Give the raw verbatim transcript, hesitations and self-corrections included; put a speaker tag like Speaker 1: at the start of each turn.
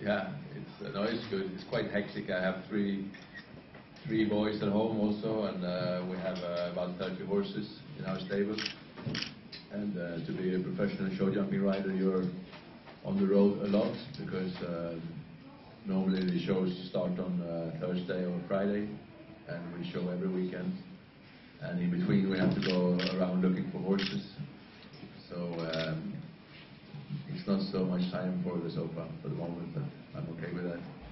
Speaker 1: Yeah, it's, uh, no, it's good. It's quite hectic. I have three three boys at home also, and uh, we have uh, about thirty horses in our stable. And uh, to be a professional show jumping rider, you're on the road a lot, because uh, normally the shows start on uh, Thursday or Friday, and we show every weekend. And in between we have to go around looking for horses. So um, it's not so much time for the sofa for the moment, but I'm okay with that.